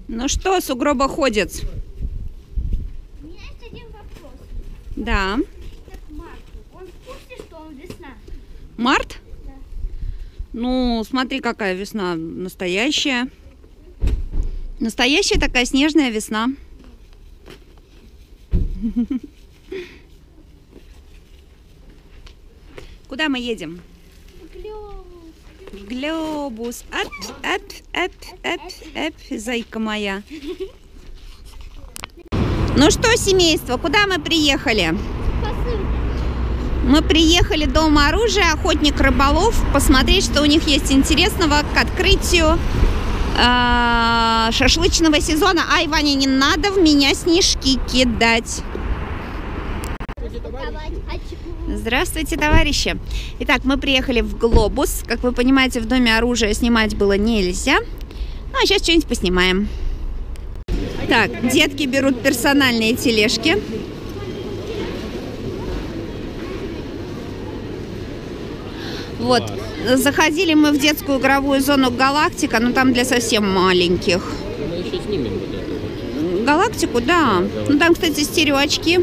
Ну что, сугробоходец? У меня есть один вопрос. Да. Как Марку. Он в курсе, что он весна? Март? Да. Ну, смотри, какая весна настоящая. Настоящая такая снежная весна. Куда мы едем? В глобус. Зайка моя. Ну что, семейство, куда мы приехали? Мы приехали в Дом оружия, охотник рыболов, посмотреть, что у них есть интересного к открытию шашлычного сезона. Ай, Ваня, не надо в меня снежки кидать. Здравствуйте, товарищи. Итак, мы приехали в Глобус. Как вы понимаете, в Доме оружия снимать было нельзя. Ну, а сейчас что-нибудь поснимаем. Так, детки берут персональные тележки. Вот, заходили мы в детскую игровую зону Галактика, но там для совсем маленьких. Мы еще снимем вот это вот. Галактику, да. Ну там, кстати, стереоочки.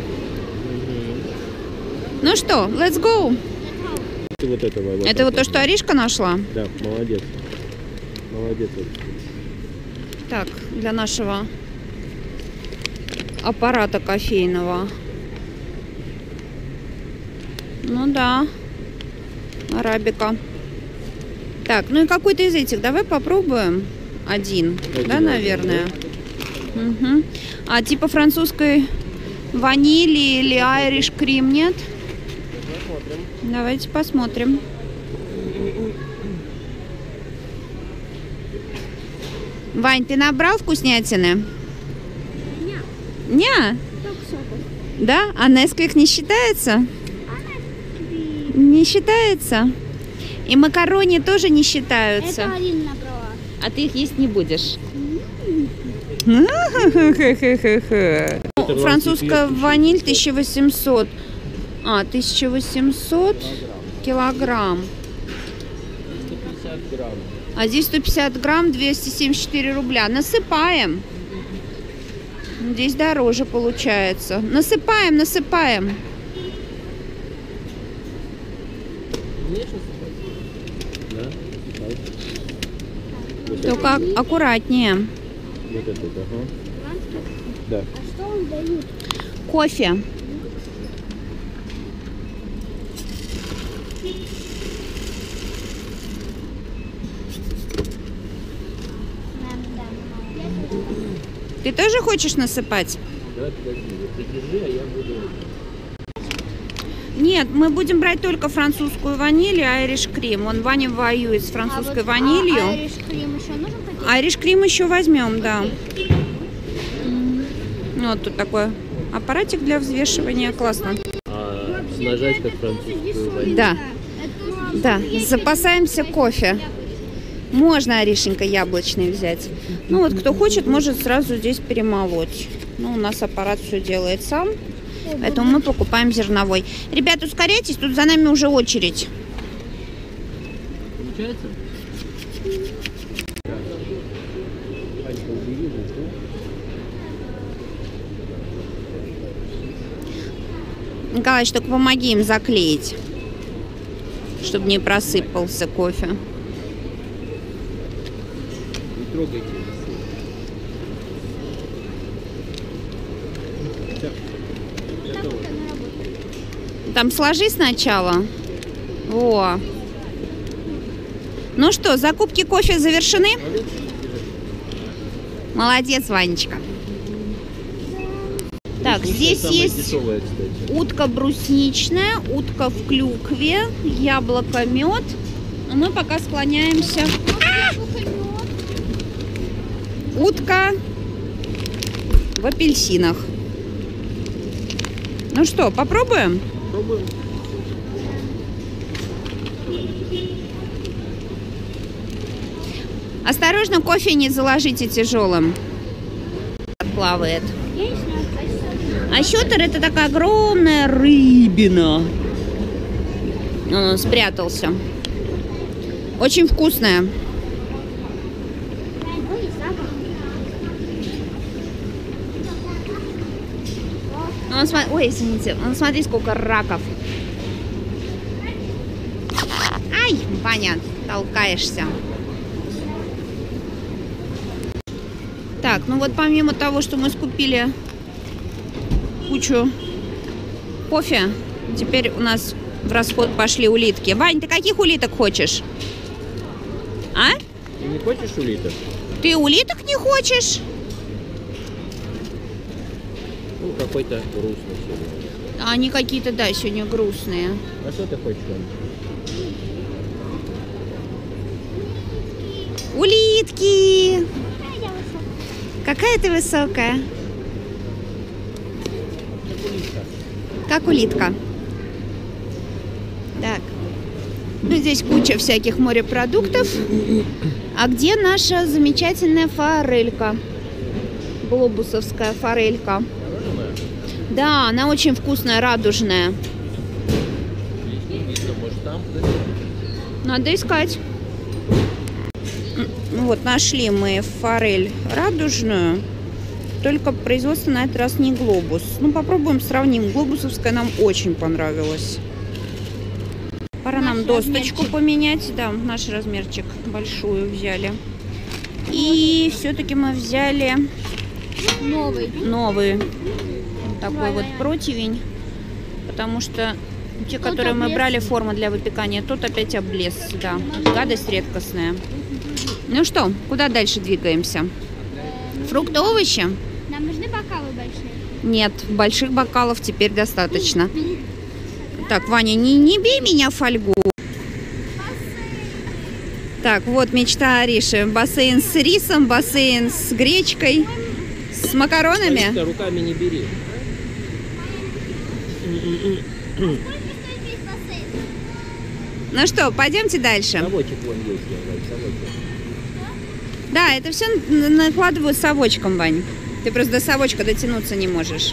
Ну что, let's go. Вот этого, вот Это вот то, что Аришка нашла? Да, молодец. Молодец. Так, для нашего аппарата кофейного. Ну да. Арабика. Так, ну и какой-то из этих давай попробуем. Один, да, наверное. Угу. А типа французской ванили или айриш крим нет? Посмотрим. Давайте посмотрим. Вань, ты набрал вкуснятины? Не. Да? А Несквик не считается? Не считается? И макарони тоже не считаются? Это Алина набрала. А ты их есть не будешь? Французская ваниль 1800. 1800 килограмм. 150 грамм. А здесь 150 грамм, 274 рубля. Насыпаем. Здесь дороже получается. Насыпаем, насыпаем. Да? Вот Только аккуратнее. Вот этот, ага. Да. А что он дает? Кофе. Ты тоже хочешь насыпать? Да, подожди, вот ты держи, а я буду... Нет, мы будем брать только французскую ваниль и айриш крим. Он Ваня воюет с французской ванилью. Айриш крем еще нужен какой-то? Айриш крим еще возьмем, да. Вот тут такой аппаратик для взвешивания. Классно. А нажать как французскую ваниль. Да. Да, запасаемся кофе. Можно, Аришенька, яблочный взять. Ну вот, кто хочет, может сразу здесь перемолоть. Ну, у нас аппарат все делает сам. Поэтому мы покупаем зерновой. Ребят, ускоряйтесь, тут за нами уже очередь. Получается? Николаевич, только помоги им заклеить, чтобы не просыпался кофе. Не трогайте. Там сложи сначала. Во. Ну что, закупки кофе завершены? Молодец, Ванечка. Так, здесь есть дешевая, кстати. утка брусничная, утка в клюкве, яблоко, мед. Но мы пока склоняемся. Утка в апельсинах. Ну что, попробуем? Пробуем. Осторожно, кофе не заложите тяжелым. Плавает. А щетр — это такая огромная рыбина. Он спрятался. Очень вкусная. Ой, извините. Смотри, сколько раков. Ай, Ваня, толкаешься. Так, ну вот помимо того, что мы скупили кучу кофе, теперь у нас в расход пошли улитки. Вань, ты каких улиток хочешь? А? Ты не хочешь улиток? Ты улиток не хочешь? Ну, какой-то грустный сегодня. Они какие-то, да, сегодня грустные. А что ты хочешь, Вань? Улитки! Какая ты высокая? Как улитка. Так. Ну, здесь куча всяких морепродуктов. А где наша замечательная форелька? Глобусовская форелька. Да, она очень вкусная, радужная. Здесь не видно, может там? Надо искать. Ну вот, нашли мы форель радужную. Только производство на этот раз не глобус. Ну, попробуем, сравним. Глобусовская нам очень понравилась. Пора нам досточку поменять. Да, наш размерчик большую взяли. И все-таки мы взяли новый такой вот противень. Потому что те, которые мы брали, форма для выпекания, тут опять облез. Да, гадость редкостная. Ну что, куда дальше двигаемся? Фрукты, овощи? Нам нужны бокалы большие. Нет, больших бокалов теперь достаточно. Так, Ваня, не бей меня в фольгу. Так, вот мечта Ариши. Бассейн с рисом, бассейн с гречкой, с макаронами. Аришка, руками не бери. Ну что, пойдемте дальше. Совочек вон есть, Вань, совочек. Да, это все накладываю совочком, Вань. Ты просто до совочка дотянуться не можешь.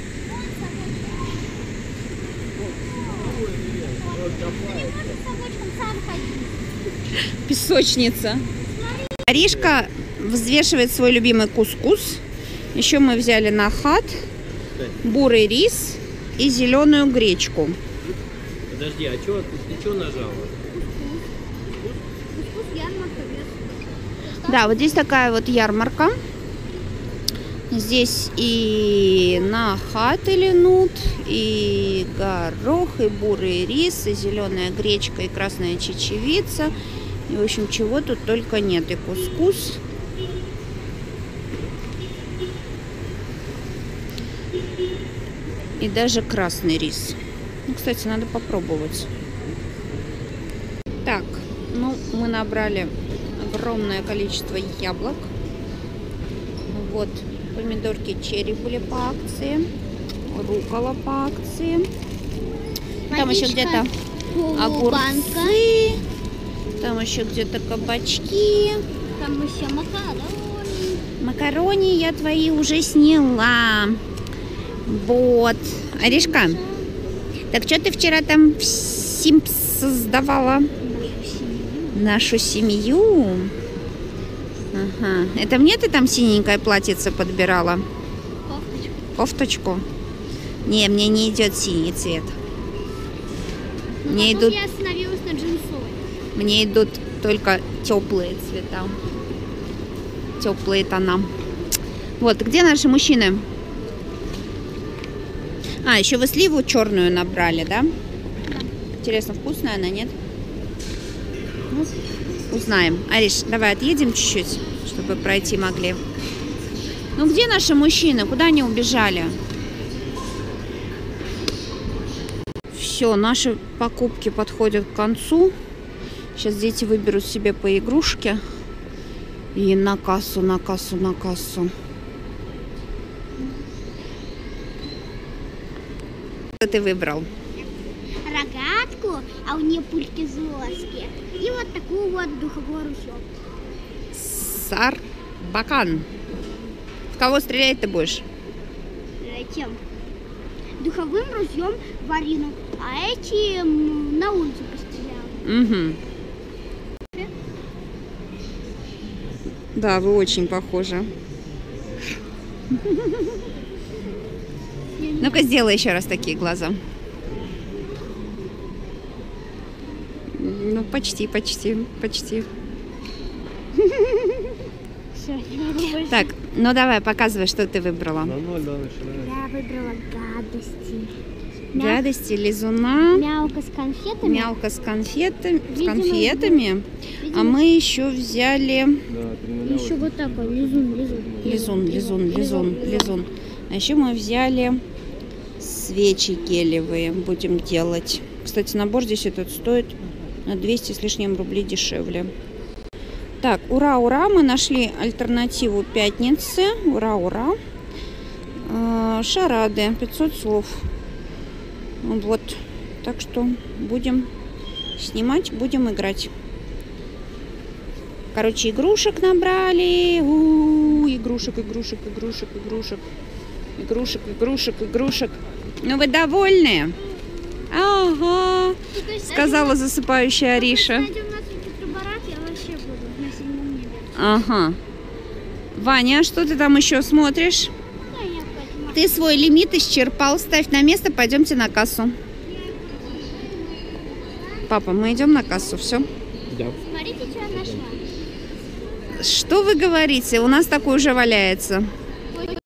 Песочница. Аришка взвешивает свой любимый кускус. Еще мы взяли нахат, бурый рис и зеленую гречку. Подожди, а что ты что нажала? Да, вот здесь такая вот ярмарка. Здесь и нахат или нут, и горох, и бурый рис, и зеленая гречка, и красная чечевица. И, в общем, чего тут только нет. И кускус. И даже красный рис. Ну, кстати, надо попробовать. Так, ну, мы набрали огромное количество яблок. Вот, помидорки черри были по акции. Рукола по акции. Там еще где-то огурцы. Там еще где-то кабачки. Там еще макароны. Макарони я твои уже сняла. Вот. Аришка, так что ты вчера там в Симпс создавала? Нашу семью. Ага. Это мне ты там синенькое платьице подбирала? Кофточку. Кофточку? Не, мне не идет синий цвет. Мне идут, Я остановилась на джинсовой. мне идут только теплые цвета. Теплые тона. Вот, где наши мужчины? А, еще вы сливу черную набрали, да? Да. Интересно, вкусная она, нет? Ну, узнаем. Ариш, давай отъедем чуть-чуть, чтобы пройти могли. Ну, где наши мужчины? Куда они убежали? Все, наши покупки подходят к концу. Сейчас дети выберут себе по игрушке. И на кассу, на кассу, на кассу. Что ты выбрал? Рогатку, а у нее пульки злоски. И вот такую вот духовую ружье. Сарбакан. В кого стрелять ты будешь? Зачем? Духовым ружьем в Арину, а эти на улицу постреляла. Угу. Да, вы очень похожи. Ну-ка, сделай еще раз такие глаза. Ну, почти, почти, почти. Всё, не могу больше. Так, ну давай, показывай, что ты выбрала. Я выбрала гадости. Гадости, лизуна, Мялка с конфетами. мялка с конфетами, Видимо, а видимо. мы еще взяли Еще вот такой, лизун. лизун. А еще мы взяли свечи гелевые, будем делать. Кстати, набор здесь этот стоит на 200 с лишним рублей дешевле. Так, ура, ура, мы нашли альтернативу пятницы. Ура, ура. Шарады, 500 слов. Вот, так что будем снимать, будем играть. Короче, игрушек набрали. Игрушек. Ну вы довольны? Ага, сказала засыпающая Ариша. Найдем на Барат, я вообще буду на 7 небе. Ага. Ваня, что ты там еще смотришь? Да, я поэтому. Ты свой лимит исчерпал. Ставь на место, пойдемте на кассу. Папа, мы идем на кассу, все. Да. Смотрите, что я нашла. Что вы говорите? У нас такой уже валяется.